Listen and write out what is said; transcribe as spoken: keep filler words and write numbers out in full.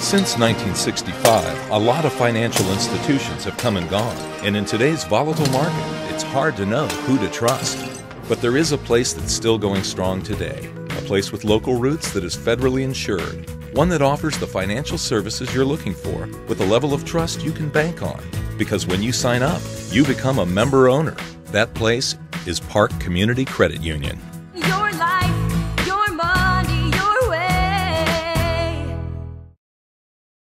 Since nineteen sixty-five, a lot of financial institutions have come and gone, and in today's volatile market, it's hard to know who to trust. But there is a place that's still going strong today, a place with local roots that is federally insured, one that offers the financial services you're looking for with a level of trust you can bank on. Because when you sign up, you become a member owner. That place is Park Community Credit Union.